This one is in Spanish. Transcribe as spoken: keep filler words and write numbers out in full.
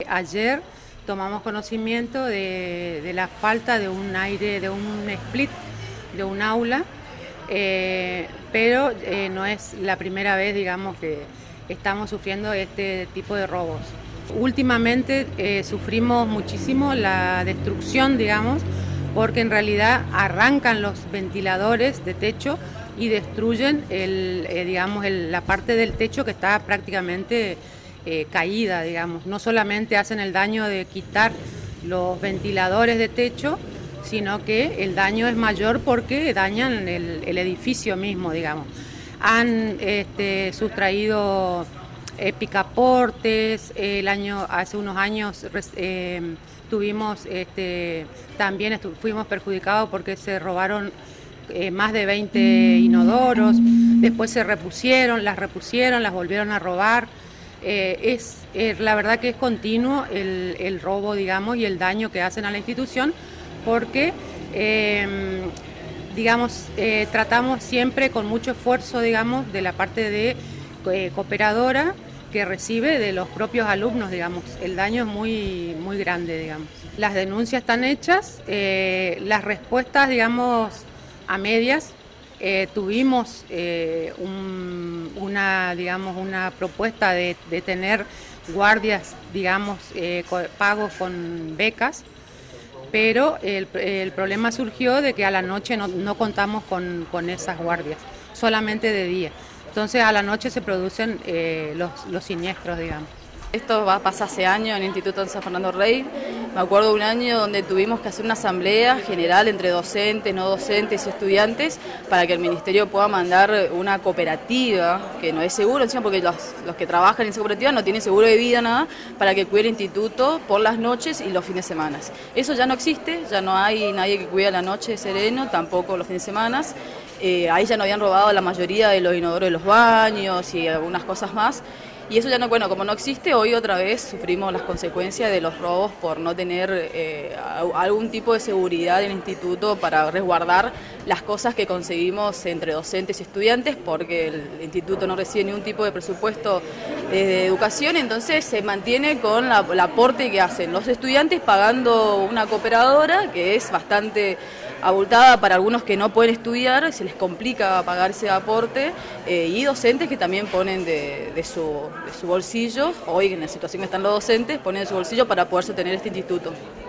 ayer tomamos conocimiento de, de la falta de un aire, de un split, de un aula, eh, pero eh, no es la primera vez, digamos, que estamos sufriendo este tipo de robos. Últimamente eh, sufrimos muchísimo la destrucción, digamos, porque en realidad arrancan los ventiladores de techo y destruyen el, eh, digamos, el, la parte del techo que está prácticamente eh, caída, digamos. No solamente hacen el daño de quitar los ventiladores de techo, sino que el daño es mayor porque dañan el, el edificio mismo, digamos. Han este, sustraído eh, picaportes, el año, hace unos años eh, tuvimos, este, también estu fuimos perjudicados porque se robaron eh, más de veinte inodoros, después se repusieron, las repusieron, las volvieron a robar. Eh, es, eh, la verdad que es continuo el, el robo, digamos, y el daño que hacen a la institución, porque eh, digamos, eh, tratamos siempre con mucho esfuerzo, digamos, de la parte de eh, cooperadora que recibe de los propios alumnos, digamos. El daño es muy, muy grande, digamos. Las denuncias están hechas, eh, las respuestas, digamos, a medias. Eh, tuvimos eh, un, una, digamos, una propuesta de, de tener guardias, digamos, eh, pagos con becas, pero el, el problema surgió de que a la noche no, no contamos con, con esas guardias, solamente de día. Entonces a la noche se producen eh, los, los siniestros, digamos. Esto va a pasar hace años en el Instituto San Fernando Rey. Me acuerdo de un año donde tuvimos que hacer una asamblea general entre docentes, no docentes y estudiantes para que el Ministerio pueda mandar una cooperativa, que no es seguro, encima porque los, los que trabajan en esa cooperativa no tienen seguro de vida, nada, para que cuide el instituto por las noches y los fines de semana. Eso ya no existe, ya no hay nadie que cuide la noche sereno, tampoco los fines de semana. Eh, ahí ya no habían robado la mayoría de los inodoros de los baños y algunas cosas más. Y eso ya no, bueno, como no existe, hoy otra vez sufrimos las consecuencias de los robos por no tener eh, algún tipo de seguridad en el instituto para resguardar las cosas que conseguimos entre docentes y estudiantes, porque el instituto no recibe ningún tipo de presupuesto de educación, entonces se mantiene con la, el aporte que hacen los estudiantes pagando una cooperadora que es bastante abultada para algunos que no pueden estudiar, se les complica pagar ese aporte, eh, y docentes que también ponen de, de, su, de su bolsillo, hoy en la situación que están los docentes, ponen de su bolsillo para poder sostener este instituto.